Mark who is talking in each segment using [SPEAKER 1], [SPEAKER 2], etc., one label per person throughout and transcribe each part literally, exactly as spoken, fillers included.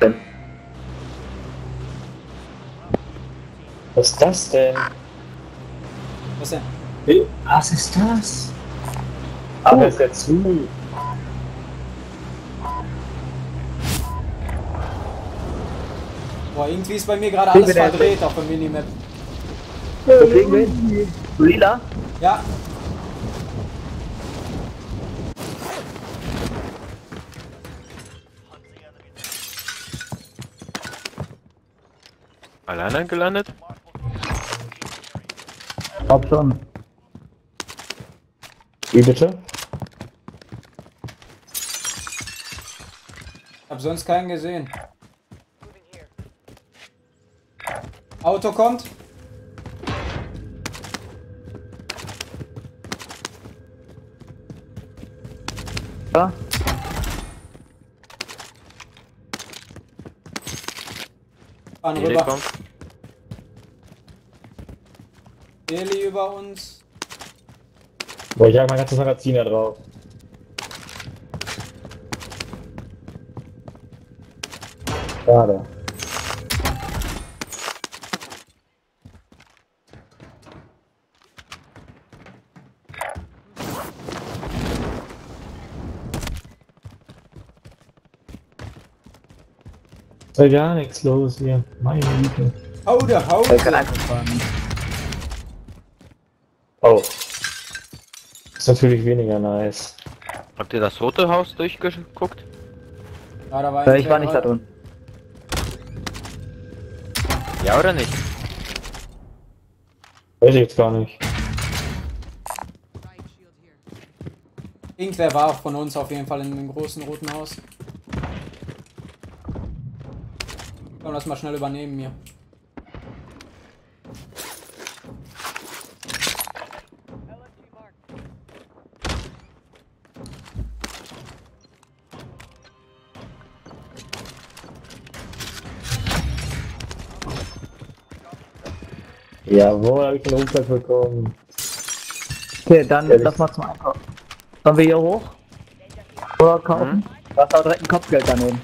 [SPEAKER 1] denn?
[SPEAKER 2] Was ist das denn?
[SPEAKER 3] Was denn?
[SPEAKER 2] Hey, was ist das? Aber
[SPEAKER 1] Oh.
[SPEAKER 2] ist der zu.
[SPEAKER 3] Boah, irgendwie ist bei mir gerade
[SPEAKER 1] Wie
[SPEAKER 3] alles
[SPEAKER 1] will der
[SPEAKER 3] verdreht auf der Minimap.
[SPEAKER 1] Wo fliegen wir hin? Lila?
[SPEAKER 3] Ja,
[SPEAKER 4] Alleine gelandet?
[SPEAKER 1] Glaub schon.
[SPEAKER 2] Wie bitte?
[SPEAKER 3] hab sonst keinen gesehen. Auto kommt.
[SPEAKER 1] Ja?
[SPEAKER 3] Fahren
[SPEAKER 4] Heli
[SPEAKER 3] rüber.
[SPEAKER 4] kommt.
[SPEAKER 3] Heli über uns.
[SPEAKER 2] Boah, ich habe mein ganzes Magazin da drauf. Schade. Ist ja gar nichts los hier. Meine Güte.
[SPEAKER 3] Haude,
[SPEAKER 1] Ich kann
[SPEAKER 3] Haude.
[SPEAKER 1] einfach fahren.
[SPEAKER 2] Oh. Ist natürlich weniger nice.
[SPEAKER 4] Habt ihr das rote Haus durchgeguckt?
[SPEAKER 3] Ja, da war
[SPEAKER 1] Äh, Ich war nicht da
[SPEAKER 3] drin.
[SPEAKER 1] drin.
[SPEAKER 4] Ja oder nicht?
[SPEAKER 2] Weiß ich jetzt gar nicht.
[SPEAKER 3] Irgendwer war von uns auf jeden Fall in dem großen roten Haus. Komm, lass mal schnell übernehmen hier.
[SPEAKER 2] Jawohl, habe ich den Rucksack bekommen.
[SPEAKER 1] Okay, dann
[SPEAKER 2] Ja,
[SPEAKER 1] lass mal zum Einkaufen. Sollen wir hier hoch? Oder kaufen?
[SPEAKER 4] Mhm.
[SPEAKER 1] Da ist auch direkt ein Kopfgeld daneben.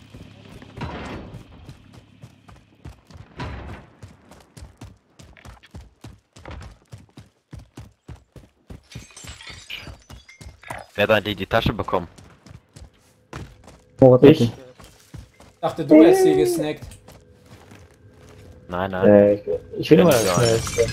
[SPEAKER 4] Wer hat eigentlich die Tasche bekommen?
[SPEAKER 1] Moritz,
[SPEAKER 2] Ich?
[SPEAKER 3] Ich dachte, du hättest sie gesnackt.
[SPEAKER 4] Nein, nein.
[SPEAKER 2] Äh, ich, ich bin immer das
[SPEAKER 4] Ja.
[SPEAKER 2] Schnellste.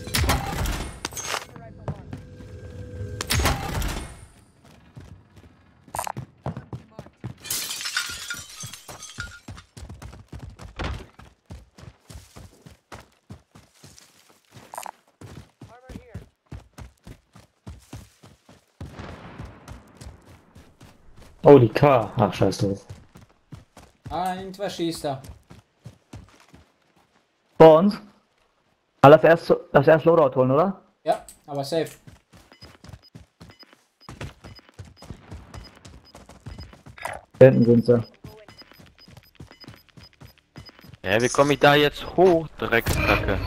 [SPEAKER 2] Oh, die K. Ach, scheiß drauf.
[SPEAKER 3] Ah, irgendwer schießt da.
[SPEAKER 1] Vor uns? Aber lass erst, lass erst Loadout holen, oder?
[SPEAKER 3] Ja, aber safe.
[SPEAKER 1] Da hinten sind sie.
[SPEAKER 4] Ja, wie komme ich da jetzt hoch? Dreckskacke.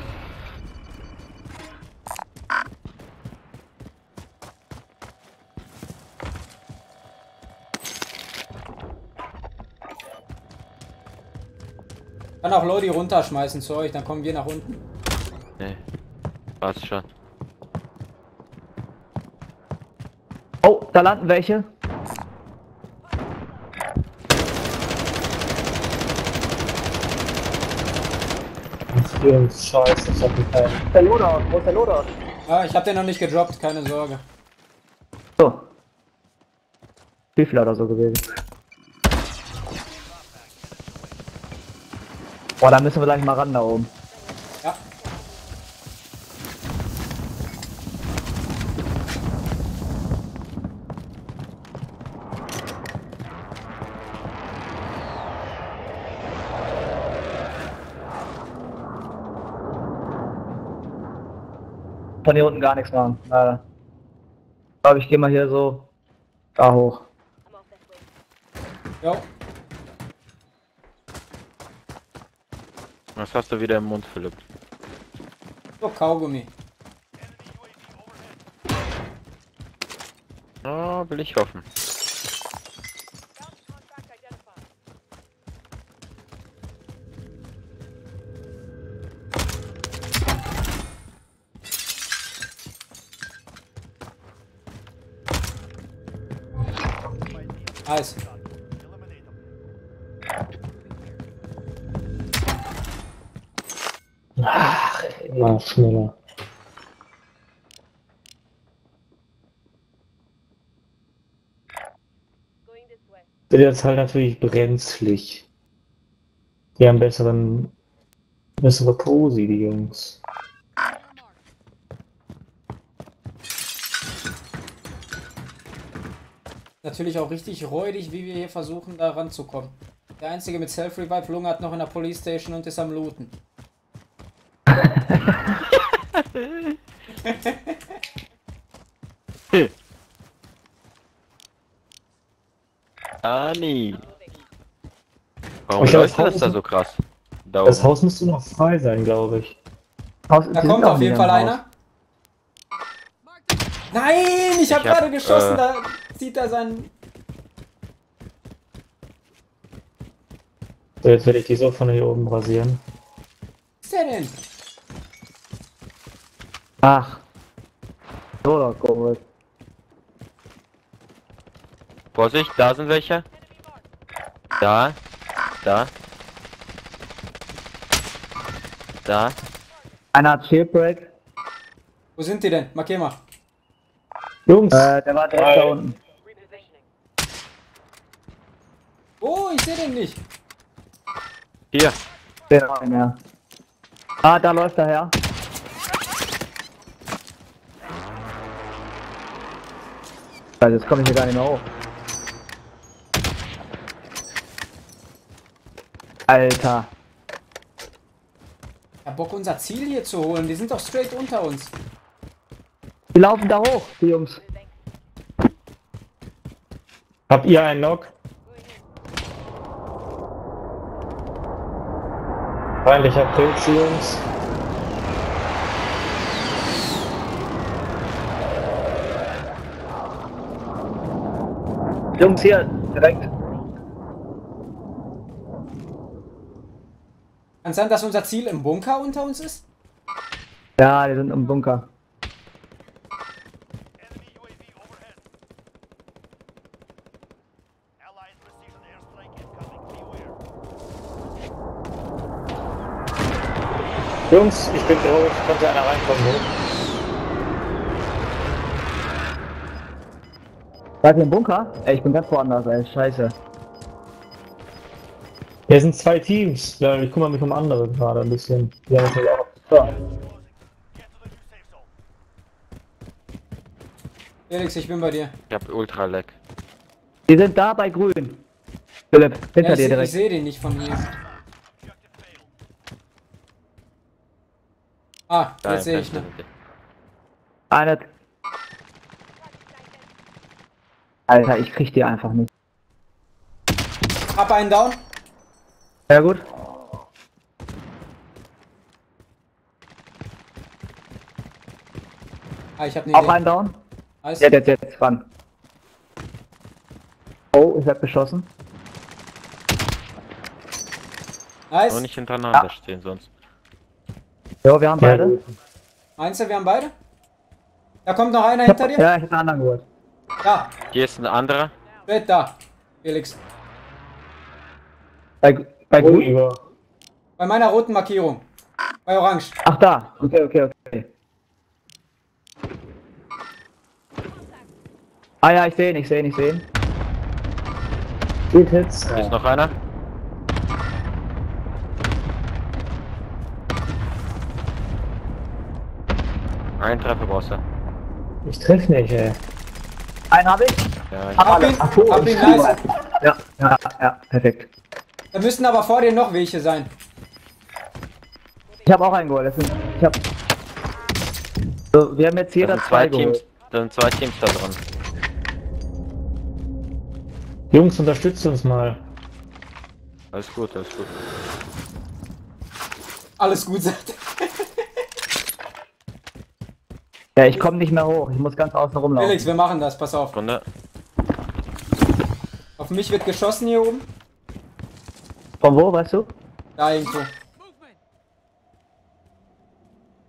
[SPEAKER 3] Kann auch Lodi runterschmeißen zu euch, dann kommen wir nach unten.
[SPEAKER 4] Nee. Passt schon.
[SPEAKER 1] Oh, da landen welche.
[SPEAKER 2] Scheiße, ich hab mich keinen.
[SPEAKER 1] Der Loadout, wo ist der Loadout?
[SPEAKER 3] Ah, ich hab den noch nicht gedroppt, keine Sorge.
[SPEAKER 1] So. Stiefel oder so gewesen. Boah, da müssen wir gleich mal ran da oben.
[SPEAKER 3] Ja.
[SPEAKER 1] Von hier unten gar nichts machen. Leider. Ich glaube, ich gehe mal hier so da hoch.
[SPEAKER 3] Jo.
[SPEAKER 4] Was hast du wieder im Mund, Philipp?
[SPEAKER 3] So, Kaugummi.
[SPEAKER 4] Oh, will ich hoffen.
[SPEAKER 3] Nice.
[SPEAKER 2] Ach, immer schneller. Sind jetzt halt natürlich brenzlig. Die haben besseren, bessere Posi, die Jungs.
[SPEAKER 3] Natürlich auch richtig räudig, wie wir hier versuchen, da ranzukommen. Der einzige mit Self-Revive lungert noch in der Police Station und ist am Looten.
[SPEAKER 4] Ani. Warum
[SPEAKER 2] Ich glaub,
[SPEAKER 4] läuft
[SPEAKER 2] das
[SPEAKER 4] das
[SPEAKER 2] Haus-
[SPEAKER 4] da so krass? Da
[SPEAKER 2] Das
[SPEAKER 4] oben.
[SPEAKER 2] Haus müsste noch frei sein, glaube ich.
[SPEAKER 1] Haus,
[SPEAKER 3] Da
[SPEAKER 1] die
[SPEAKER 3] kommt
[SPEAKER 1] sind auch
[SPEAKER 3] auf
[SPEAKER 1] nicht
[SPEAKER 3] jeden
[SPEAKER 1] im
[SPEAKER 3] Fall
[SPEAKER 1] Haus.
[SPEAKER 3] einer. Nein, ich habe
[SPEAKER 4] Ich hab,
[SPEAKER 3] gerade geschossen,
[SPEAKER 4] äh,
[SPEAKER 3] da zieht er seinen...
[SPEAKER 2] So, jetzt werde ich die so von hier oben rasieren.
[SPEAKER 3] Was ist der denn?
[SPEAKER 1] Ach. So, da kommt.
[SPEAKER 4] Vorsicht, da sind welche. Da. Da. Da.
[SPEAKER 1] Einer hat Shieldbreak.
[SPEAKER 3] Wo sind die denn? Markier mal.
[SPEAKER 2] Jungs!
[SPEAKER 1] Äh, der war direkt
[SPEAKER 2] Hi.
[SPEAKER 1] da unten.
[SPEAKER 3] Oh, ich sehe den nicht.
[SPEAKER 4] Hier.
[SPEAKER 1] Den auch nicht mehr. Ah, da läuft er her. Also jetzt komme ich hier gar nicht mehr hoch. Alter.
[SPEAKER 3] Ich hab Bock, unser Ziel hier zu holen. Die sind doch straight unter uns.
[SPEAKER 1] Die laufen da hoch, die Jungs.
[SPEAKER 2] Habt ihr einen Knock? Feindlicher Pilz, Jungs.
[SPEAKER 1] Jungs hier, direkt.
[SPEAKER 3] Kann sein, dass unser Ziel im Bunker unter uns ist?
[SPEAKER 1] Ja, die sind im Bunker.
[SPEAKER 5] Enemy U A V overhead. Allied precision airstrike incoming. Beware.
[SPEAKER 2] Jungs, ich bin drauf. Konnte einer reinkommen, wo?
[SPEAKER 1] Seid ihr im Bunker? Ey, ich bin ganz woanders, ey, scheiße.
[SPEAKER 2] Hier sind zwei Teams. Ja, ich kümmere mich um andere gerade ein bisschen. Die haben natürlich auch. So.
[SPEAKER 5] Get to the new safe zone.
[SPEAKER 3] Felix, ich bin bei dir.
[SPEAKER 4] Ich hab ultra lag.
[SPEAKER 1] Die sind da bei grün. Philipp, hinter
[SPEAKER 3] Ja, ich
[SPEAKER 1] dir
[SPEAKER 3] seh- ich
[SPEAKER 1] direkt.
[SPEAKER 3] sehe den nicht von hier.
[SPEAKER 5] Objective failed.
[SPEAKER 3] Ah,
[SPEAKER 4] Da
[SPEAKER 3] jetzt
[SPEAKER 4] im
[SPEAKER 3] sehe ich,
[SPEAKER 4] Fenster
[SPEAKER 3] ne?
[SPEAKER 4] sind die.
[SPEAKER 1] Eine. Alter, ich krieg die einfach nicht.
[SPEAKER 3] Hab einen down.
[SPEAKER 1] Sehr gut.
[SPEAKER 3] Ah, ich hab eine
[SPEAKER 1] Auch
[SPEAKER 3] Idee.
[SPEAKER 1] einen down.
[SPEAKER 3] Nice.
[SPEAKER 1] Jetzt, jetzt, jetzt, ran. Oh, ich werd beschossen.
[SPEAKER 3] Nice.
[SPEAKER 4] Nur nicht hintereinander
[SPEAKER 1] Ja.
[SPEAKER 4] stehen, sonst.
[SPEAKER 1] Jo, wir haben
[SPEAKER 2] Ja,
[SPEAKER 1] beide.
[SPEAKER 2] gut.
[SPEAKER 3] Meinst du, wir haben beide? Da kommt noch einer
[SPEAKER 1] Ich hab,
[SPEAKER 3] hinter dir?
[SPEAKER 1] ja, ich hab einen anderen geholt.
[SPEAKER 3] Da,
[SPEAKER 4] Hier ist ein anderer.
[SPEAKER 3] straight da. Felix.
[SPEAKER 1] Bei, bei
[SPEAKER 2] Oh,
[SPEAKER 1] grün.
[SPEAKER 2] Igor.
[SPEAKER 3] Bei meiner roten Markierung. Bei Orange.
[SPEAKER 1] Ach, da. Okay, okay, okay. Ah ja, ich sehe ihn, ich sehe ihn, ich sehe ihn.
[SPEAKER 2] Gut Hits.
[SPEAKER 4] Hier ist noch einer. Ein Treffer brauchst du.
[SPEAKER 2] Ich triff nicht, ey.
[SPEAKER 1] Einen habe ich.
[SPEAKER 4] Ja,
[SPEAKER 1] Hab
[SPEAKER 3] Hab
[SPEAKER 1] alle.
[SPEAKER 3] ihn,
[SPEAKER 1] Ach so,
[SPEAKER 3] hab ihn,
[SPEAKER 1] ich-
[SPEAKER 3] nice.
[SPEAKER 1] Ja, ja, ja, perfekt.
[SPEAKER 3] Da müssten aber vor dir noch welche sein.
[SPEAKER 1] Ich habe auch einen geholt. Das sind, ich hab. So, wir haben jetzt
[SPEAKER 4] da
[SPEAKER 1] jeder
[SPEAKER 4] sind zwei
[SPEAKER 1] zwei
[SPEAKER 4] Teams.
[SPEAKER 1] geholt.
[SPEAKER 4] Da sind zwei Teams da dran.
[SPEAKER 2] Jungs, unterstützt uns mal.
[SPEAKER 4] Alles gut, alles gut.
[SPEAKER 3] Alles gut, sagt er.
[SPEAKER 1] Ja, ich komme nicht mehr hoch. Ich muss ganz außen rumlaufen.
[SPEAKER 3] Felix, wir machen das, pass auf.
[SPEAKER 4] Runde.
[SPEAKER 3] Auf mich wird geschossen hier oben.
[SPEAKER 1] Von wo, weißt du?
[SPEAKER 3] Da irgendwo.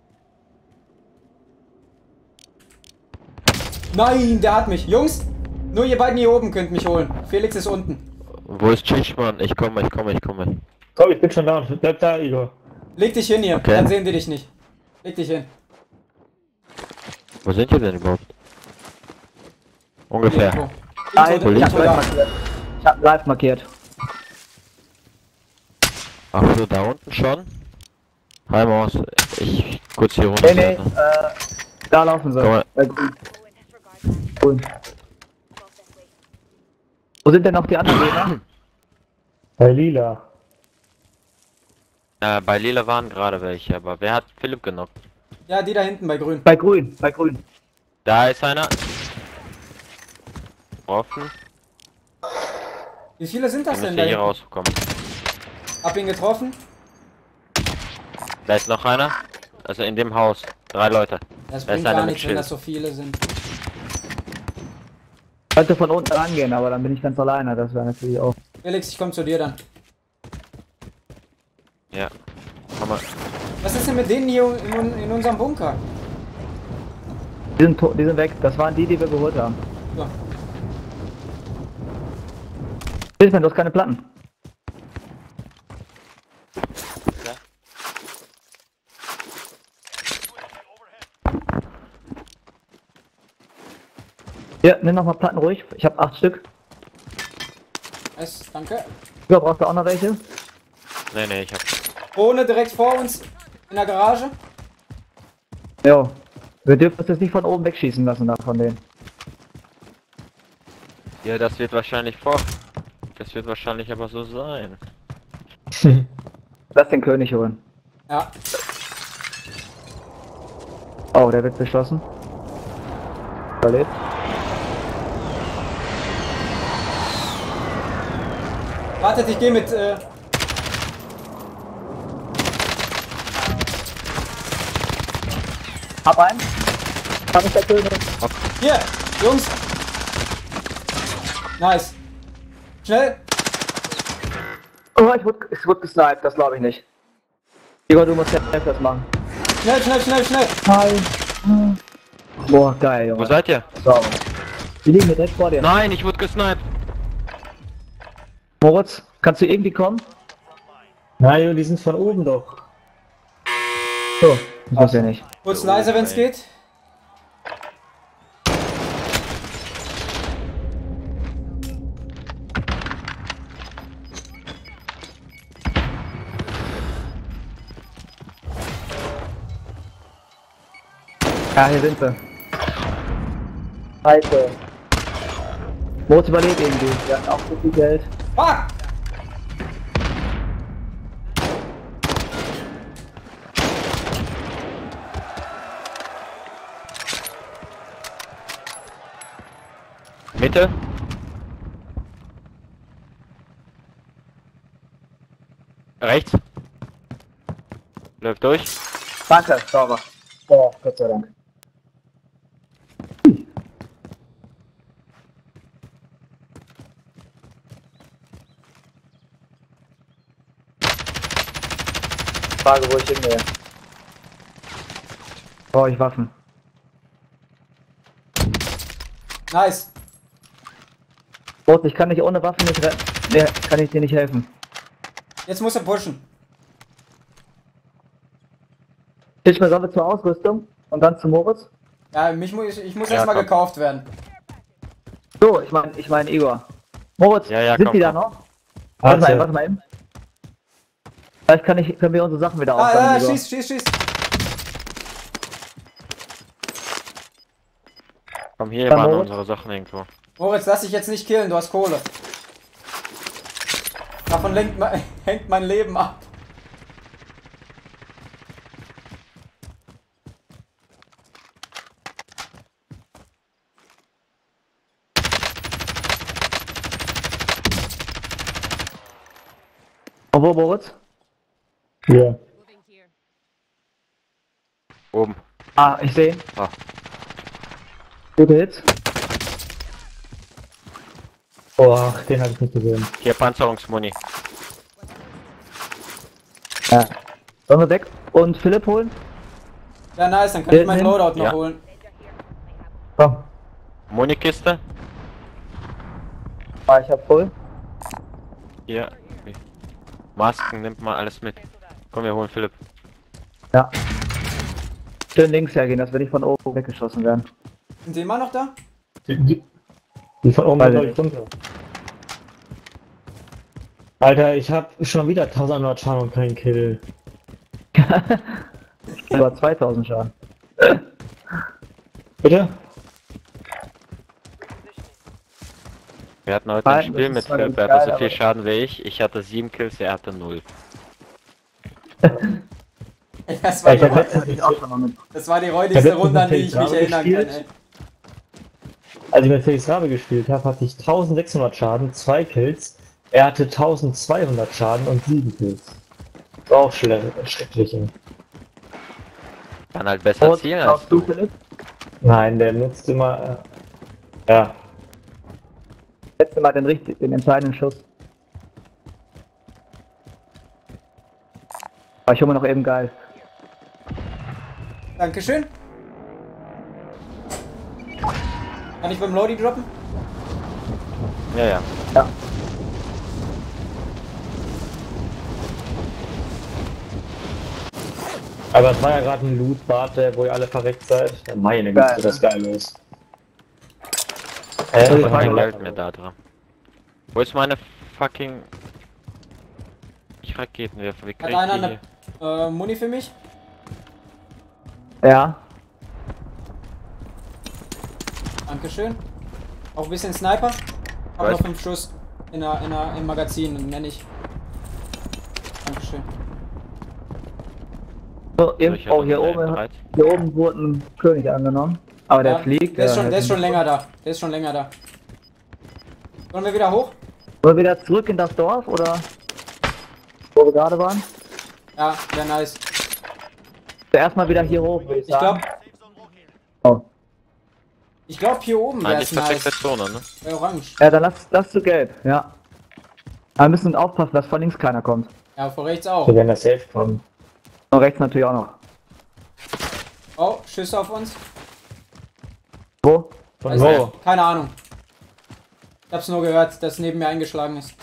[SPEAKER 3] Nein, der hat mich. Jungs, Nur ihr beiden hier oben könnt mich holen. Felix ist unten.
[SPEAKER 4] Wo ist Chichmann? Ich komme, ich komme, ich komme.
[SPEAKER 2] Komm, ich bin schon da. Bleib da, Igor.
[SPEAKER 3] Leg dich hin hier,
[SPEAKER 4] Okay.
[SPEAKER 3] dann sehen die dich nicht. Leg dich hin.
[SPEAKER 4] Wo sind ihr denn überhaupt? Ungefähr.
[SPEAKER 3] Irgendwo.
[SPEAKER 1] Nein,
[SPEAKER 3] Irgendwo,
[SPEAKER 1] ich hab
[SPEAKER 3] irgendwo
[SPEAKER 1] live
[SPEAKER 3] da.
[SPEAKER 1] markiert. Ich hab live markiert.
[SPEAKER 4] Ach so, da unten schon? Hi Maus, ich kurz hier runter.
[SPEAKER 1] Nee, nee, äh, da laufen sie.
[SPEAKER 4] Komm mal.
[SPEAKER 1] Bei grün. Grün. Wo sind denn noch die anderen Gegner?
[SPEAKER 2] Bei Lila.
[SPEAKER 4] Äh, bei Lila waren gerade welche, aber wer hat Philipp genockt?
[SPEAKER 3] Ja, die da hinten bei grün.
[SPEAKER 1] Bei grün, bei grün.
[SPEAKER 4] Da ist einer. Offen.
[SPEAKER 3] Wie viele sind
[SPEAKER 4] Der
[SPEAKER 3] das denn
[SPEAKER 4] müsste
[SPEAKER 3] da
[SPEAKER 4] hier
[SPEAKER 3] hinten?
[SPEAKER 4] rauskommen.
[SPEAKER 3] Hab ihn getroffen.
[SPEAKER 4] Da ist noch einer. Also in dem Haus. Drei Leute.
[SPEAKER 3] Das
[SPEAKER 4] Da ist
[SPEAKER 3] bringt
[SPEAKER 4] einer
[SPEAKER 3] gar
[SPEAKER 4] mit
[SPEAKER 3] nichts, wenn
[SPEAKER 4] Schild.
[SPEAKER 3] das so viele sind.
[SPEAKER 1] Ich könnte von unten rangehen, aber dann bin ich ganz alleine. Das wäre natürlich auch.
[SPEAKER 3] Felix, ich komm zu dir dann.
[SPEAKER 4] Ja. Komm mal.
[SPEAKER 3] Was ist denn mit denen hier in, in unserem Bunker?
[SPEAKER 1] Die sind, to- die sind weg. Das waren die, die wir geholt haben.
[SPEAKER 3] So.
[SPEAKER 1] Hilf mir, du hast keine Platten.
[SPEAKER 4] Ja.
[SPEAKER 1] Hier, nimm noch mal Platten ruhig. Ich habe acht Stück.
[SPEAKER 3] Nice, danke.
[SPEAKER 1] Ja, brauchst du auch noch welche?
[SPEAKER 4] Nee, nee, ich hab.
[SPEAKER 3] Ohne direkt vor uns in der Garage.
[SPEAKER 1] Ja. Wir dürfen uns jetzt nicht von oben wegschießen lassen da von denen.
[SPEAKER 4] Ja, das wird wahrscheinlich vor. Das wird wahrscheinlich aber so sein.
[SPEAKER 1] Lass den König holen.
[SPEAKER 3] Ja.
[SPEAKER 1] Oh, der wird beschossen. Überlebt.
[SPEAKER 3] Wartet, ich gehe mit. Äh,
[SPEAKER 1] Hab einen. Hab ich der König.
[SPEAKER 3] hier, Jungs. Nice. Schnell.
[SPEAKER 1] Oh, ich wurde, ich wurde gesniped, das glaube ich nicht. Igor, du musst selbst das machen.
[SPEAKER 3] Schnell, schnell, schnell, schnell.
[SPEAKER 1] Hi. Boah, geil,
[SPEAKER 4] Wo
[SPEAKER 1] Junge.
[SPEAKER 4] seid ihr?
[SPEAKER 1] So. Die liegen hier direkt vor dir.
[SPEAKER 4] Nein, ich wurde gesniped.
[SPEAKER 1] Moritz, kannst du irgendwie kommen?
[SPEAKER 2] Nein, die sind von oben doch.
[SPEAKER 1] So, ich weiß ja nicht.
[SPEAKER 3] Kurz leise, wenn es geht.
[SPEAKER 1] Ja, hier sind sie. Scheiße. Moritz überlebt irgendwie. Wir hatten auch so viel Geld.
[SPEAKER 3] Fuck!
[SPEAKER 4] Mitte. Rechts. Läuft durch.
[SPEAKER 1] Danke, sauber. Boah, Gott sei Dank. Frage, wo ich hingehe. Brauche ich Waffen.
[SPEAKER 3] Nice.
[SPEAKER 1] Moritz, ich kann dich ohne Waffen nicht retten. Nee, kann ich dir nicht helfen.
[SPEAKER 3] Jetzt muss er pushen.
[SPEAKER 1] Ich mir sollen wir zur Ausrüstung und dann zu Moritz?
[SPEAKER 3] Ja, mich mu ich, ich muss
[SPEAKER 4] Ja,
[SPEAKER 3] erstmal
[SPEAKER 4] komm.
[SPEAKER 3] gekauft werden.
[SPEAKER 1] So, ich meine, ich meine Igor. Moritz,
[SPEAKER 4] Ja, ja,
[SPEAKER 1] sind
[SPEAKER 4] komm,
[SPEAKER 1] die da
[SPEAKER 4] komm.
[SPEAKER 1] noch? Warte mal,
[SPEAKER 2] Warte.
[SPEAKER 1] warte mal eben. Vielleicht kann ich, können wir unsere Sachen wieder
[SPEAKER 3] Ah,
[SPEAKER 1] aufsammeln,
[SPEAKER 3] ah,
[SPEAKER 1] Igor.
[SPEAKER 3] schieß, schieß, schieß.
[SPEAKER 4] Komm, hier
[SPEAKER 1] Bei
[SPEAKER 4] waren
[SPEAKER 1] Moritz?
[SPEAKER 4] unsere Sachen irgendwo.
[SPEAKER 3] Moritz, lass dich jetzt nicht killen, du hast Kohle. Davon lenkt mein, hängt mein Leben ab.
[SPEAKER 1] Und wo, Moritz?
[SPEAKER 2] Hier.
[SPEAKER 4] Oben.
[SPEAKER 1] Ah, ich sehe.
[SPEAKER 4] Ah.
[SPEAKER 1] Gute Hits.
[SPEAKER 2] Boah, den habe ich nicht gesehen.
[SPEAKER 4] Hier Panzerungsmuni.
[SPEAKER 1] Ja. Sollen wir weg und Philipp holen?
[SPEAKER 3] Ja, nice, dann kann ich meinen
[SPEAKER 1] Ja,
[SPEAKER 3] Loadout noch
[SPEAKER 4] ja.
[SPEAKER 3] holen.
[SPEAKER 1] Komm.
[SPEAKER 4] Munikiste.
[SPEAKER 1] Ah, ich hab voll.
[SPEAKER 4] Hier. Masken, nimmt mal alles mit. Komm, wir holen Philipp.
[SPEAKER 1] Ja. Schön links hergehen, dass wir nicht von oben weggeschossen werden.
[SPEAKER 3] Sind die immer noch da?
[SPEAKER 2] Die, die, die von oben
[SPEAKER 1] Weiß
[SPEAKER 2] glaub
[SPEAKER 1] ich
[SPEAKER 2] ich runter. Alter, ich hab schon wieder tausendneunhundert Schaden und keinen Kill.
[SPEAKER 1] Über zweitausend Schaden.
[SPEAKER 2] Bitte?
[SPEAKER 4] Wir hatten heute
[SPEAKER 1] Nein,
[SPEAKER 4] ein Spiel
[SPEAKER 1] das
[SPEAKER 4] mit
[SPEAKER 1] ist zwar
[SPEAKER 4] Philipp,
[SPEAKER 1] ganz
[SPEAKER 4] er hatte
[SPEAKER 1] geil,
[SPEAKER 4] so viel
[SPEAKER 1] aber-
[SPEAKER 4] Schaden wie ich. Ich hatte sieben Kills, er hatte null.
[SPEAKER 3] Das war,
[SPEAKER 2] Ich
[SPEAKER 3] die,
[SPEAKER 2] hab letztens
[SPEAKER 1] Ich auch schon mal mit.
[SPEAKER 3] das war die räudigste
[SPEAKER 2] Ich hab
[SPEAKER 3] Runde, an die
[SPEAKER 2] letztens
[SPEAKER 3] ich mich
[SPEAKER 2] mit
[SPEAKER 3] erinnern
[SPEAKER 2] Felix
[SPEAKER 3] kann, ey.
[SPEAKER 2] Als ich mit Felix Rabe gespielt habe, hatte ich eintausendsechshundert Schaden, zwei Kills. Er hatte eintausendzweihundert Schaden und sieben Kills. Ist auch schle- schrecklich. ey.
[SPEAKER 4] Kann halt besser
[SPEAKER 1] Und,
[SPEAKER 4] zielen als
[SPEAKER 1] glaubst du,
[SPEAKER 4] du.
[SPEAKER 1] Philipp?
[SPEAKER 2] Nein, der nutzt immer. Äh, ja.
[SPEAKER 1] Letzte Mal den richtig, den entscheidenden Schuss. Aber ich hole mir noch eben geil.
[SPEAKER 3] Dankeschön. Kann ich beim Lodi droppen?
[SPEAKER 4] Ja, ja.
[SPEAKER 1] Ja.
[SPEAKER 2] Aber es war ja gerade ein Loot-Bad, äh, wo ihr alle verreckt seid. Ja, meine Güte,
[SPEAKER 1] Geil,
[SPEAKER 2] sieht das geil aus.
[SPEAKER 1] Soll
[SPEAKER 2] Äh,
[SPEAKER 1] ich
[SPEAKER 4] Ich
[SPEAKER 1] mal-
[SPEAKER 4] hab kein
[SPEAKER 1] Frage-
[SPEAKER 4] Geld mehr da dran. Wo ist meine fucking... Ich Raketenwerfer, wie krieg
[SPEAKER 3] Hat
[SPEAKER 4] ich
[SPEAKER 3] einer
[SPEAKER 4] die
[SPEAKER 3] eine
[SPEAKER 4] hier?
[SPEAKER 3] äh, Muni für mich?
[SPEAKER 1] Ja.
[SPEAKER 3] Dankeschön. Auch ein bisschen Sniper. Hab
[SPEAKER 4] Was?
[SPEAKER 3] noch fünf Schuss in der, in der, im Magazin, nenne ich. Dankeschön.
[SPEAKER 1] So,
[SPEAKER 4] Ich
[SPEAKER 1] eben,
[SPEAKER 4] hab
[SPEAKER 1] oh, hier
[SPEAKER 4] noch eine
[SPEAKER 1] oben,
[SPEAKER 4] M dreizehn.
[SPEAKER 1] hier oben wurde ein König angenommen. Aber der
[SPEAKER 3] Ja,
[SPEAKER 1] fliegt.
[SPEAKER 3] Der ist,
[SPEAKER 1] äh,
[SPEAKER 3] schon, der ist
[SPEAKER 1] halt-
[SPEAKER 3] schon länger da. Der ist schon länger da. Sollen wir wieder hoch?
[SPEAKER 1] Wollen wir wieder zurück in das Dorf oder wo wir gerade waren?
[SPEAKER 3] Ja, wäre nice.
[SPEAKER 1] Zuerst mal wieder hier hoch, würde ich
[SPEAKER 3] Ich glaube,
[SPEAKER 1] sagen.
[SPEAKER 5] Safe zone located.
[SPEAKER 1] Oh.
[SPEAKER 3] ich glaube hier oben wäre
[SPEAKER 4] Eigentlich
[SPEAKER 3] es
[SPEAKER 4] versteckte
[SPEAKER 3] nice.
[SPEAKER 4] Zone, ne?
[SPEAKER 3] Wär orange.
[SPEAKER 1] Ja, dann lass, lass zu gelb, ja. Aber wir müssen aufpassen, dass von links keiner kommt.
[SPEAKER 3] Ja, vor rechts auch.
[SPEAKER 2] wir werden das safe kommen.
[SPEAKER 1] Und rechts natürlich auch noch.
[SPEAKER 3] Oh, Schüsse auf uns.
[SPEAKER 1] Wo?
[SPEAKER 2] Von
[SPEAKER 3] Weiß
[SPEAKER 2] wo?
[SPEAKER 3] nicht. Keine Ahnung. Ich hab's nur gehört, dass neben mir eingeschlagen ist.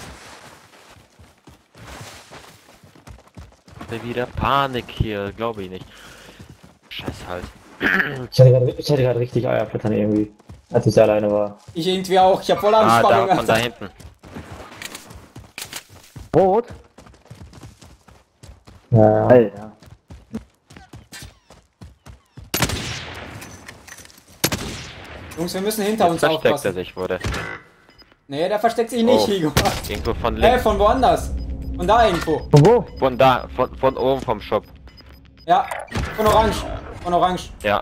[SPEAKER 4] Wieder Panik hier, glaube ich nicht. Scheiß halt.
[SPEAKER 2] Ich hatte gerade- ich hatte gerade richtig Eierflattern irgendwie, als ich alleine war.
[SPEAKER 3] Ich irgendwie auch. Ich hab voll
[SPEAKER 4] Ah,
[SPEAKER 3] Anspannung.
[SPEAKER 4] da, von da
[SPEAKER 3] Alter.
[SPEAKER 4] hinten.
[SPEAKER 1] Rot?
[SPEAKER 2] Ja, ja.
[SPEAKER 1] Alter.
[SPEAKER 3] Jungs, wir müssen hinter
[SPEAKER 4] Jetzt
[SPEAKER 3] uns
[SPEAKER 4] versteckt er
[SPEAKER 3] aufpassen.
[SPEAKER 4] sich, wurde.
[SPEAKER 3] Nee, der versteckt sich nicht,
[SPEAKER 4] Oh.
[SPEAKER 3] Igor.
[SPEAKER 4] Irgendwo von
[SPEAKER 3] Äh,
[SPEAKER 4] links.
[SPEAKER 3] von woanders. Von da irgendwo.
[SPEAKER 1] Von wo?
[SPEAKER 4] Von da, von, von oben vom Shop.
[SPEAKER 3] Ja, von Orange. Von Orange.
[SPEAKER 4] Ja.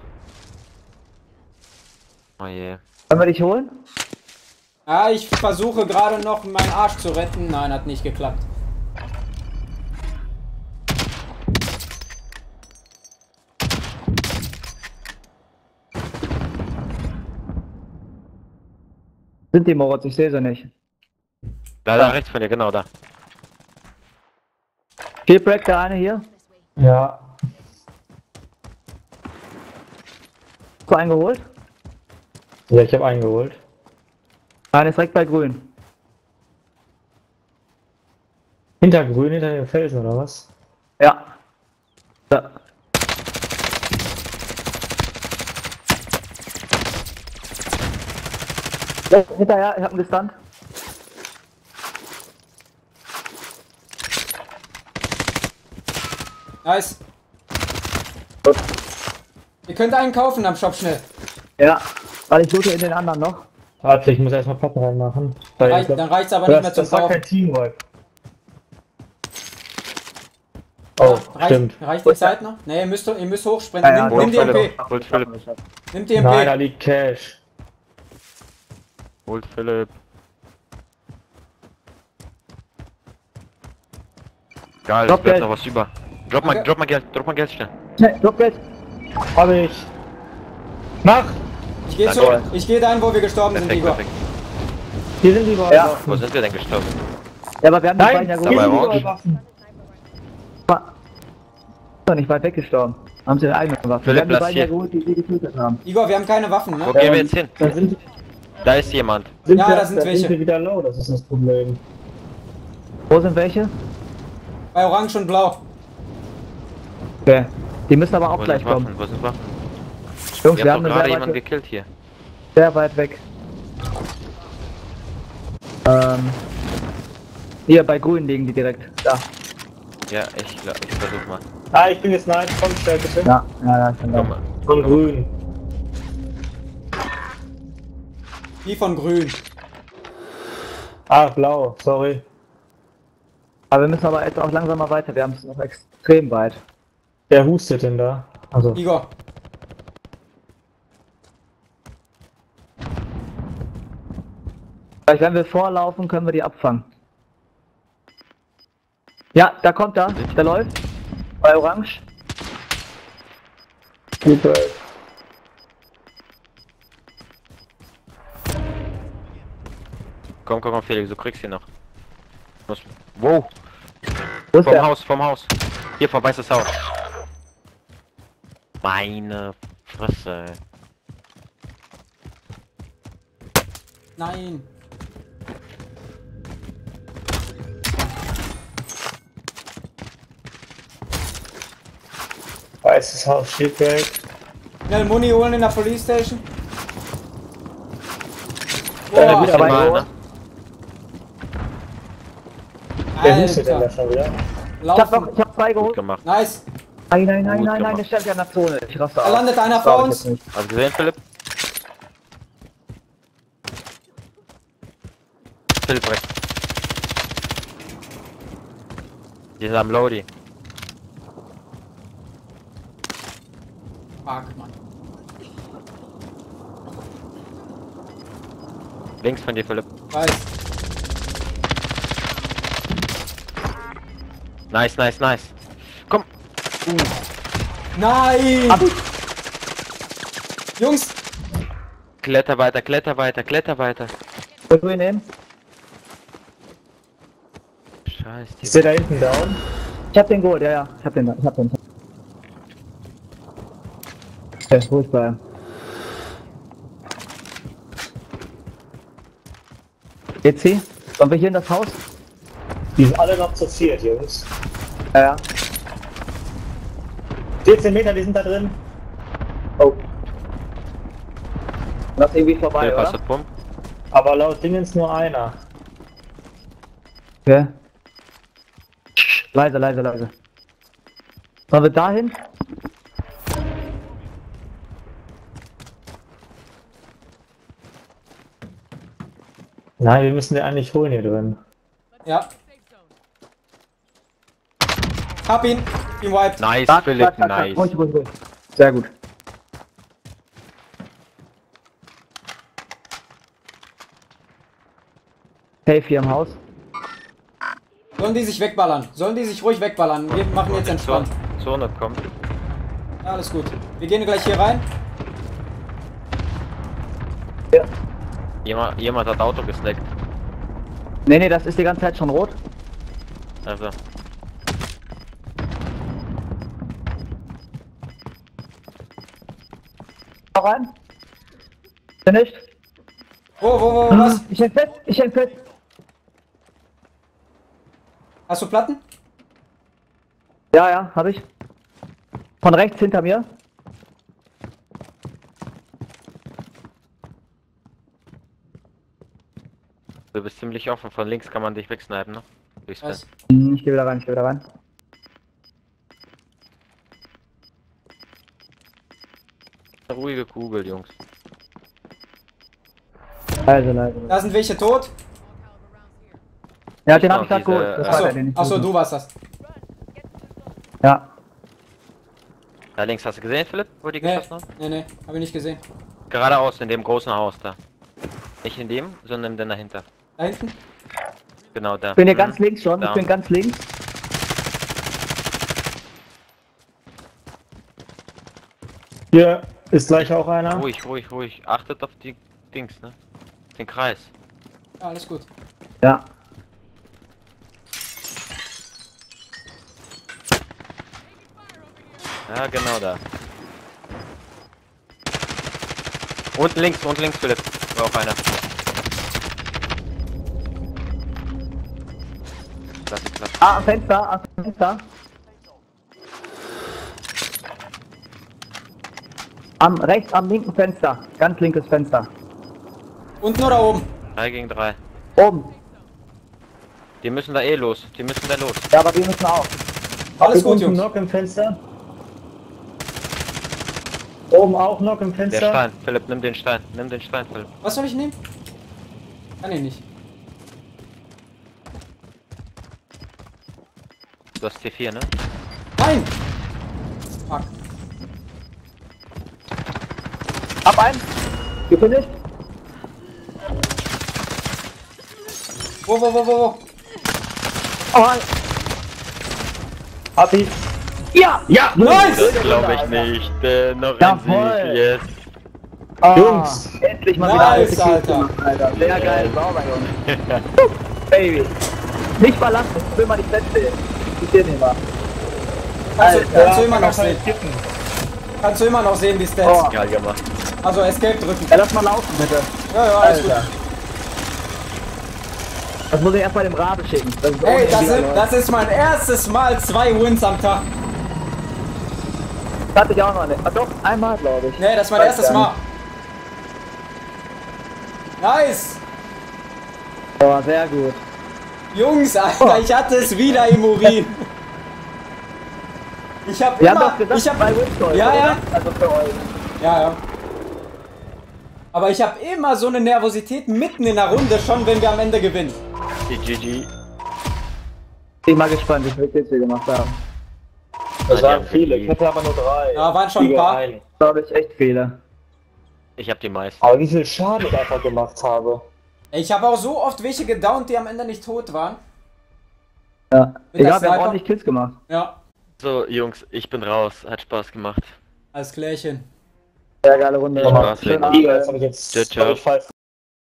[SPEAKER 4] Oh je.
[SPEAKER 1] Wollen wir dich holen?
[SPEAKER 3] Ja, ich versuche gerade noch meinen Arsch zu retten. Nein, hat nicht geklappt.
[SPEAKER 1] Sind die Moritz? Ich sehe sie nicht.
[SPEAKER 4] Da, da, rechts von dir, genau da.
[SPEAKER 1] Shipwreck, der eine hier.
[SPEAKER 2] Ja.
[SPEAKER 1] Hast du einen geholt?
[SPEAKER 2] Ja, ich habe eingeholt.
[SPEAKER 1] Einer ist direkt bei grün.
[SPEAKER 2] Hinter grün, hinter den Felsen oder was?
[SPEAKER 1] Ja. Da. Ja, hinterher, ich hab einen gestunt.
[SPEAKER 3] Nice.
[SPEAKER 1] Gut.
[SPEAKER 3] Ihr könnt einen kaufen am Shop schnell.
[SPEAKER 1] Ja. Weil ich loote in den anderen noch.
[SPEAKER 2] Warte, ich muss erstmal Platten reinmachen. Weil
[SPEAKER 3] Reich,
[SPEAKER 2] ich glaub,
[SPEAKER 3] dann reicht's aber
[SPEAKER 2] das,
[SPEAKER 3] nicht mehr zum
[SPEAKER 2] das war
[SPEAKER 3] Kaufen.
[SPEAKER 2] kein Teamwork. Oh,
[SPEAKER 3] reicht,
[SPEAKER 2] stimmt.
[SPEAKER 3] reicht die Zeit noch? Ne, ihr müsst, ihr müsst hochsprinten.
[SPEAKER 1] Ja, ja,
[SPEAKER 3] nimm, nimm die
[SPEAKER 4] Holt
[SPEAKER 3] M P.
[SPEAKER 4] Philipp. Holt Philipp.
[SPEAKER 3] Nimm die
[SPEAKER 2] Nein, da
[SPEAKER 3] M P.
[SPEAKER 2] liegt Cash.
[SPEAKER 4] Holt Philipp. Geil,
[SPEAKER 1] Drop
[SPEAKER 4] es bleibt
[SPEAKER 1] Geld.
[SPEAKER 4] noch was über. Drop mal,
[SPEAKER 3] Okay.
[SPEAKER 4] drop mal Geld, drop mal Geld schnell.
[SPEAKER 1] Schnell, Dropgeld.
[SPEAKER 2] Hab ich. Mach!
[SPEAKER 3] Ich gehe zu.
[SPEAKER 4] Danke.
[SPEAKER 3] Ich gehe dahin, wo wir gestorben sind,
[SPEAKER 4] Perfekt,
[SPEAKER 3] Igor.
[SPEAKER 4] perfekt.
[SPEAKER 2] Hier sind die
[SPEAKER 1] Ja.
[SPEAKER 2] Waffen.
[SPEAKER 4] Wo sind wir denn gestorben?
[SPEAKER 1] Ja, aber wir haben die
[SPEAKER 2] Nein,
[SPEAKER 1] beiden ja
[SPEAKER 2] hier
[SPEAKER 4] Dabei
[SPEAKER 2] sind
[SPEAKER 1] geholt.
[SPEAKER 4] Orange.
[SPEAKER 2] die Waffen.
[SPEAKER 1] War nicht weit weggestorben. Haben sie ihre eigene Waffe.
[SPEAKER 4] Philipp,
[SPEAKER 1] Wir haben die
[SPEAKER 4] lass
[SPEAKER 1] beiden ja
[SPEAKER 4] hier.
[SPEAKER 1] geholt, die sie getötet haben.
[SPEAKER 3] Igor, wir haben keine Waffen,
[SPEAKER 4] Wo
[SPEAKER 3] ne?
[SPEAKER 4] gehen wir jetzt hin?
[SPEAKER 2] Da sind,
[SPEAKER 4] Da ist jemand.
[SPEAKER 2] Sind
[SPEAKER 3] Ja,
[SPEAKER 2] wir,
[SPEAKER 3] da sind welche.
[SPEAKER 2] wir wieder low, das ist das Problem.
[SPEAKER 1] Wo sind welche?
[SPEAKER 3] Bei Orange und Blau.
[SPEAKER 1] Okay. Die müssen aber auch
[SPEAKER 4] Wo
[SPEAKER 1] gleich
[SPEAKER 4] sind Waffen?
[SPEAKER 1] kommen.
[SPEAKER 4] Wo sind Waffen?
[SPEAKER 1] Jungs,
[SPEAKER 4] Ihr
[SPEAKER 1] wir
[SPEAKER 4] habt
[SPEAKER 1] haben
[SPEAKER 4] doch
[SPEAKER 1] eine
[SPEAKER 4] gerade
[SPEAKER 1] sehr,
[SPEAKER 4] jemanden
[SPEAKER 1] weit,
[SPEAKER 4] gekillt hier.
[SPEAKER 1] sehr weit weg. Ähm. Hier bei Grün liegen die direkt. Da.
[SPEAKER 4] Ja, ich, glaub, ich versuch mal.
[SPEAKER 2] Ah, ich bin jetzt nein, komm schnell bitte.
[SPEAKER 1] Ja, ja, ja, ich bin
[SPEAKER 4] Komm
[SPEAKER 1] da.
[SPEAKER 4] mal.
[SPEAKER 2] Von grün.
[SPEAKER 3] Die von Grün.
[SPEAKER 2] Ah, blau, sorry.
[SPEAKER 1] Aber wir müssen aber jetzt auch langsam mal weiter. Wir haben es noch extrem weit.
[SPEAKER 2] Wer hustet denn da? Also,
[SPEAKER 3] Igor.
[SPEAKER 1] Vielleicht wenn wir vorlaufen, können wir die abfangen. Ja, da kommt er. Der läuft. Bei Orange.
[SPEAKER 2] super.
[SPEAKER 4] Komm, komm, komm, Felix, du kriegst ihn noch. Muss- Wow,
[SPEAKER 1] Wo ist
[SPEAKER 4] vom
[SPEAKER 1] der?
[SPEAKER 4] Haus, vom Haus. Hier, vom weißes Haus. Meine Fresse.
[SPEAKER 3] Nein.
[SPEAKER 2] Weißes Haus steht weg.
[SPEAKER 3] Schnell Muni holen in der Police Station.
[SPEAKER 2] Ja,
[SPEAKER 3] Boah,
[SPEAKER 2] wieder
[SPEAKER 1] dabei.
[SPEAKER 4] Mal, ne?
[SPEAKER 2] Wer hustet denn da
[SPEAKER 3] Alter.
[SPEAKER 2] schon wieder?
[SPEAKER 1] Ich hab, noch,
[SPEAKER 3] Laufen.
[SPEAKER 1] ich hab zwei
[SPEAKER 4] Gut
[SPEAKER 1] geholt.
[SPEAKER 4] gemacht.
[SPEAKER 3] Nice.
[SPEAKER 1] Nein, nein, nein,
[SPEAKER 4] Gut
[SPEAKER 1] nein, nein,
[SPEAKER 4] gemacht.
[SPEAKER 1] der stand ja in der Zone. Ich raste
[SPEAKER 3] Da
[SPEAKER 1] aus.
[SPEAKER 3] landet einer
[SPEAKER 1] Glaub
[SPEAKER 3] vor
[SPEAKER 1] ich
[SPEAKER 3] uns.
[SPEAKER 1] jetzt nicht.
[SPEAKER 4] Hast du gesehen, Philipp? Philipp rechts. Die sind am Lodi.
[SPEAKER 3] Fuck, Mann.
[SPEAKER 4] Links von dir, Philipp.
[SPEAKER 3] Weiß.
[SPEAKER 4] Nice, nice, nice. Komm.
[SPEAKER 3] Nein!
[SPEAKER 1] Hab ich.
[SPEAKER 3] Jungs,
[SPEAKER 4] Kletter weiter, kletter weiter, kletter weiter.
[SPEAKER 1] Willst du ihn nehmen?
[SPEAKER 4] Scheiße.
[SPEAKER 2] Ist der da hinten down?
[SPEAKER 1] Ich hab den geholt, ja, ja. Ich hab den, ich hab den. Okay, ruhig bleiben. Geht's hier? Sollen wir hier in das Haus?
[SPEAKER 2] Die sind alle noch zu viert, Jungs.
[SPEAKER 1] Ja, ja.
[SPEAKER 2] vierzehn Meter, die sind da drin.
[SPEAKER 1] Oh. Das ist irgendwie vorbei,
[SPEAKER 4] Philipp, hast
[SPEAKER 1] oder?
[SPEAKER 4] du Pump?
[SPEAKER 2] Aber laut Dingens nur einer.
[SPEAKER 1] Okay. Leise, leise, leise. Sollen wir dahin?
[SPEAKER 2] Nein, wir müssen den eigentlich holen hier drin.
[SPEAKER 3] ja. Hab ihn. Ihn wiped.
[SPEAKER 4] Nice,
[SPEAKER 1] Zack,
[SPEAKER 4] Philipp,
[SPEAKER 1] zack, zack, zack.
[SPEAKER 4] nice.
[SPEAKER 1] Ruhig, ruhig, ruhig. Sehr gut. Safe hier im Haus.
[SPEAKER 3] Sollen die sich wegballern? Sollen die sich ruhig wegballern? Wir machen jetzt entspannt.
[SPEAKER 4] Zone kommt.
[SPEAKER 3] Ja, alles gut. Wir gehen gleich hier rein.
[SPEAKER 1] Ja.
[SPEAKER 4] Jemand, jemand hat Auto gesnackt.
[SPEAKER 1] Nee, nee, das ist die ganze Zeit schon rot.
[SPEAKER 4] Also,
[SPEAKER 1] Hau rein. Finished.
[SPEAKER 3] Wo, wo, wo, was?
[SPEAKER 1] Ich häng fest, ich häng fest.
[SPEAKER 3] Hast du Platten?
[SPEAKER 1] Ja, ja, hab ich. Von rechts hinter mir.
[SPEAKER 4] du bist ziemlich offen. Von links kann man dich wegsnipen, ne? Durchs
[SPEAKER 3] Was?
[SPEAKER 4] Fenster.
[SPEAKER 1] Hm, Ich geh wieder rein, ich geh wieder rein.
[SPEAKER 4] Eine ruhige Kugel, Jungs.
[SPEAKER 1] Leise, leise.
[SPEAKER 3] Da sind welche tot.
[SPEAKER 1] Ja, den hab
[SPEAKER 4] noch
[SPEAKER 1] ich grad
[SPEAKER 4] diese,
[SPEAKER 1] geholt. Das
[SPEAKER 4] äh,
[SPEAKER 1] war
[SPEAKER 3] Achso,
[SPEAKER 1] der, den ich
[SPEAKER 3] achso,
[SPEAKER 1] geholt
[SPEAKER 3] du warst das.
[SPEAKER 1] hab. Ja.
[SPEAKER 4] Da links, hast du gesehen, Philipp, wo die
[SPEAKER 3] Nee,
[SPEAKER 4] geschossen haben?
[SPEAKER 3] nee, nee, hab ich nicht gesehen.
[SPEAKER 4] Geradeaus, in dem großen Haus da. Nicht in dem, sondern in dem dahinter.
[SPEAKER 3] Da hinten?
[SPEAKER 4] Genau da.
[SPEAKER 1] Ich bin hier
[SPEAKER 4] Mhm.
[SPEAKER 1] ganz links schon,
[SPEAKER 4] Da.
[SPEAKER 1] ich bin ganz links.
[SPEAKER 2] Hier ist gleich auch einer.
[SPEAKER 4] Ruhig, ruhig, ruhig. Achtet auf die Dings, ne? Den Kreis.
[SPEAKER 3] Ja, alles gut.
[SPEAKER 1] Ja.
[SPEAKER 4] Ja, genau da. Und links, und links, Philipp. War auch einer. Lass ihn platt.
[SPEAKER 1] Ah, am Fenster, am Fenster. Am rechts, am linken Fenster. Ganz linkes Fenster.
[SPEAKER 3] Unten oder oben?
[SPEAKER 4] drei gegen drei.
[SPEAKER 1] Oben.
[SPEAKER 4] Die müssen da eh los. Die müssen da los.
[SPEAKER 1] Ja, aber wir müssen auch.
[SPEAKER 3] Alles gut,
[SPEAKER 2] Unten
[SPEAKER 3] Jungs.
[SPEAKER 2] Knock im Fenster. Oben auch Knock im
[SPEAKER 4] Der
[SPEAKER 2] Fenster.
[SPEAKER 4] Stein. Philipp, nimm den Stein. Nimm den Stein, Philipp.
[SPEAKER 3] Was soll ich nehmen? Kann ich nicht.
[SPEAKER 4] Du hast T vier, ne?
[SPEAKER 3] Nein! Fuck.
[SPEAKER 1] Ab einen. Gefinisht.
[SPEAKER 3] Wo, wo, wo, wo, wo?
[SPEAKER 1] Oh,
[SPEAKER 2] Hab ich.
[SPEAKER 1] ja! Ja!
[SPEAKER 3] Nice!
[SPEAKER 4] Das glaube ich nicht. Äh, noch
[SPEAKER 1] Jawohl.
[SPEAKER 4] ein Sieg. Yes.
[SPEAKER 1] Oh,
[SPEAKER 2] Jungs.
[SPEAKER 1] endlich mal
[SPEAKER 3] Nice,
[SPEAKER 1] wieder
[SPEAKER 3] Alter.
[SPEAKER 1] Alter. Alter. Sehr geil, sauber, Junge. Baby. Nicht verlassen, ich will mal die Plätze sehen. Ich sehe nicht mal.
[SPEAKER 3] Kannst du,
[SPEAKER 1] Alter.
[SPEAKER 3] kannst du immer noch sehen.
[SPEAKER 2] Kippen.
[SPEAKER 3] Kannst du immer noch sehen, die Stats.
[SPEAKER 1] Oh.
[SPEAKER 4] Geil gemacht.
[SPEAKER 3] Also Escape drücken.
[SPEAKER 1] Ja, lass mal laufen, bitte.
[SPEAKER 3] Ja, ja, alles gut.
[SPEAKER 1] Alter. Das muss ich erst mal dem Rabe schicken. Das ist
[SPEAKER 3] Ey,
[SPEAKER 1] auch
[SPEAKER 3] das,
[SPEAKER 1] wieder
[SPEAKER 3] ist,
[SPEAKER 1] neu.
[SPEAKER 3] das ist mein erstes Mal zwei Wins am Tag.
[SPEAKER 1] Das hatte ich auch noch nicht. Ah, doch, einmal, glaube ich.
[SPEAKER 3] Nee, das ist mein
[SPEAKER 1] Weiß
[SPEAKER 3] erstes
[SPEAKER 1] gar
[SPEAKER 3] Mal. Nice!
[SPEAKER 1] nicht. Oh, sehr gut.
[SPEAKER 3] Jungs, Alter, ich hatte es wieder im Urin. Ich hab
[SPEAKER 1] Wir haben
[SPEAKER 3] immer...
[SPEAKER 1] doch gesagt,
[SPEAKER 3] ich hab,
[SPEAKER 1] zwei Wins heute,
[SPEAKER 3] ja, ja.
[SPEAKER 1] oder? Also für euch.
[SPEAKER 3] Ja, ja. Aber ich habe immer so eine Nervosität mitten in der Runde, schon wenn wir am Ende gewinnen.
[SPEAKER 4] Die G G.
[SPEAKER 1] Ich bin mal gespannt, wie viele Kills wir gemacht haben.
[SPEAKER 2] Das
[SPEAKER 4] Ja,
[SPEAKER 2] waren
[SPEAKER 4] die
[SPEAKER 2] viele.
[SPEAKER 4] haben
[SPEAKER 2] Ich hatte aber nur drei.
[SPEAKER 3] Ja, waren schon ein
[SPEAKER 2] Siege
[SPEAKER 3] paar.
[SPEAKER 2] ein.
[SPEAKER 1] Glaube ich, echt viele.
[SPEAKER 4] Ich hab die meisten.
[SPEAKER 2] Aber wie viel Schaden ich einfach gemacht habe.
[SPEAKER 3] Ich habe auch so oft welche gedownt, die am Ende nicht tot waren.
[SPEAKER 1] Ja.
[SPEAKER 3] Mit
[SPEAKER 1] Ich
[SPEAKER 3] der
[SPEAKER 1] glaube, wir haben
[SPEAKER 3] Sniper?
[SPEAKER 1] ordentlich Kills gemacht.
[SPEAKER 3] Ja,
[SPEAKER 4] So, Jungs, ich bin raus. Hat Spaß gemacht.
[SPEAKER 3] alles klärchen.
[SPEAKER 1] Sehr geile Runde.
[SPEAKER 4] Viel Spaß,
[SPEAKER 1] Schönen
[SPEAKER 4] Leute.
[SPEAKER 1] Abend.
[SPEAKER 2] Jetzt habe ich jetzt
[SPEAKER 4] Ciao, ciao.
[SPEAKER 2] falsch